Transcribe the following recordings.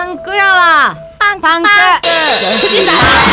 ンクやわ。パンク。富士山。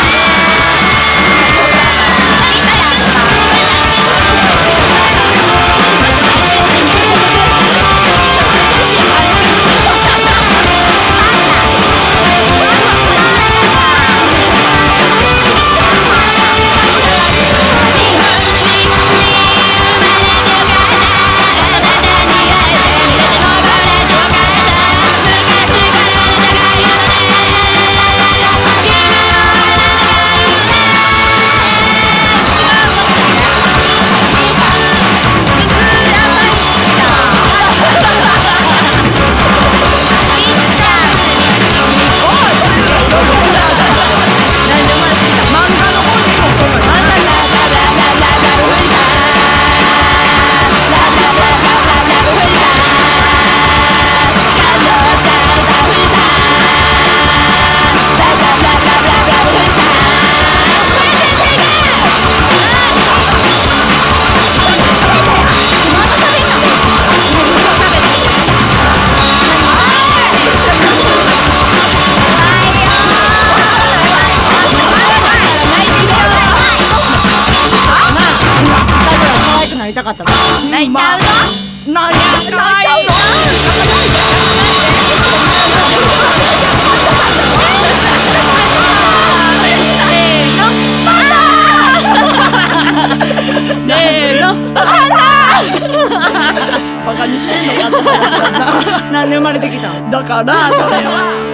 なりたかったの。泣いちゃうの？泣いちゃうの？せーの。バカにしてんのかって話だな。なんで生まれてきたん？だからそれは。